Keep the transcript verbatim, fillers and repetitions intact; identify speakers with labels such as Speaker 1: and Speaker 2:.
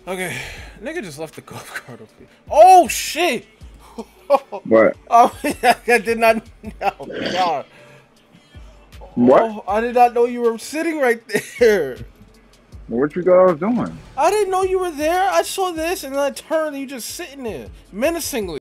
Speaker 1: Okay, nigga just left the golf cart open. Oh shit!
Speaker 2: What?
Speaker 1: Oh, I did not know. God.
Speaker 2: What?
Speaker 1: Oh, I did not know you were sitting right there.
Speaker 2: What you guys doing?
Speaker 1: I didn't know you were there. I saw this and then I turned and you just sitting there menacingly.